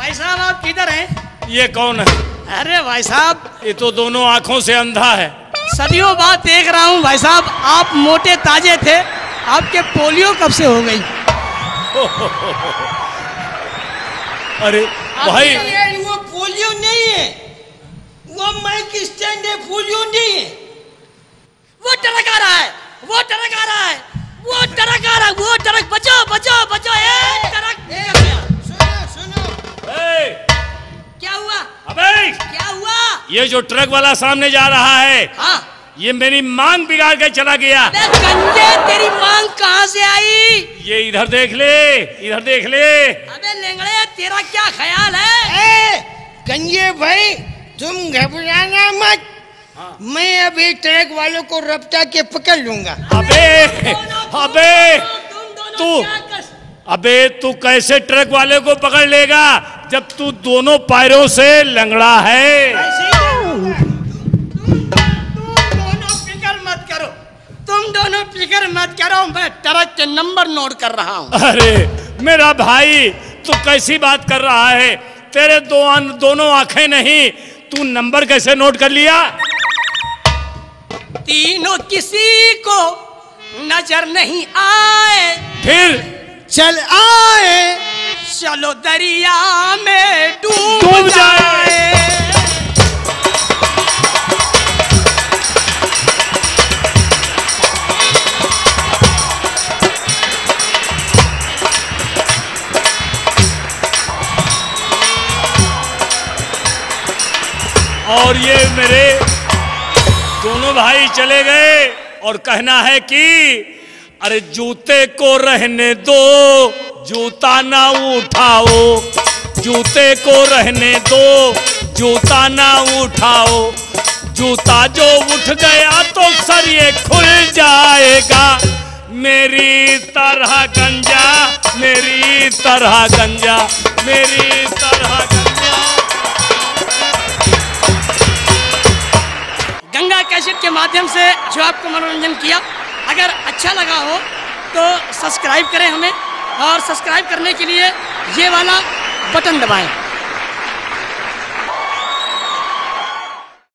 भाई साहब आप किधर हैं? ये कौन है? अरे भाई साहब ये तो दोनों आंखों से अंधा है। सदियों बाद देख रहा हूँ भाई साहब, आप मोटे ताजे थे, आपके पोलियो कब से हो गई? अरे भाई वो पोलियो नहीं है, वो माइक स्टैंड है, पोलियो नहीं है। वो ट्रक आ रहा है, वो ट्रक आ रहा है, वो ट्रक आ रहा है, वो ट्रक, बचाओ बचाओ बचाओ, ट्रक निकल गया। सुनो सुनो। क्या हुआ? अबे क्या हुआ? ये जो ट्रक वाला सामने जा रहा है, हाँ, ये मेरी मांग बिगाड़ के चला गया। गंजे तेरी मांग कहाँ से आई? ये इधर देख ले, इधर देख ले। अबे लेंगड़े तेरा क्या ख्याल है? गंजे भाई तुम घबराना मत, मैं अभी ट्रक वालों को रफ्ता के पकड़ लूंगा। अबे तू कैसे ट्रक वाले को पकड़ लेगा जब तू दोनों पैरों से लंगड़ा है? तुम दोनों फिक्र मत करो, मैं ट्रक के नंबर नोट कर रहा हूँ। अरे मेरा भाई तू कैसी बात कर रहा है? तेरे दोनों आंखें नहीं, तू नंबर कैसे नोट कर लिया? तीनों किसी को नजर नहीं आए, फिर चल आए, चलो दरिया में डूब जाए। और ये मेरे दोनों भाई चले गए और कहना है कि अरे जूते को रहने दो, जूता ना उठाओ, जूते को रहने दो, जूता ना उठाओ, जूता जो उठ गया तो सर ये खुल जाएगा। मेरी तरह गंजा, मेरी तरह गंजा, मेरी तरह गंजा। गंगा कैसेट के माध्यम से जो आपको मनोरंजन किया, अगर अच्छा लगा हो तो सब्सक्राइब करें हमें, और सब्सक्राइब करने के लिए ये वाला बटन दबाएं।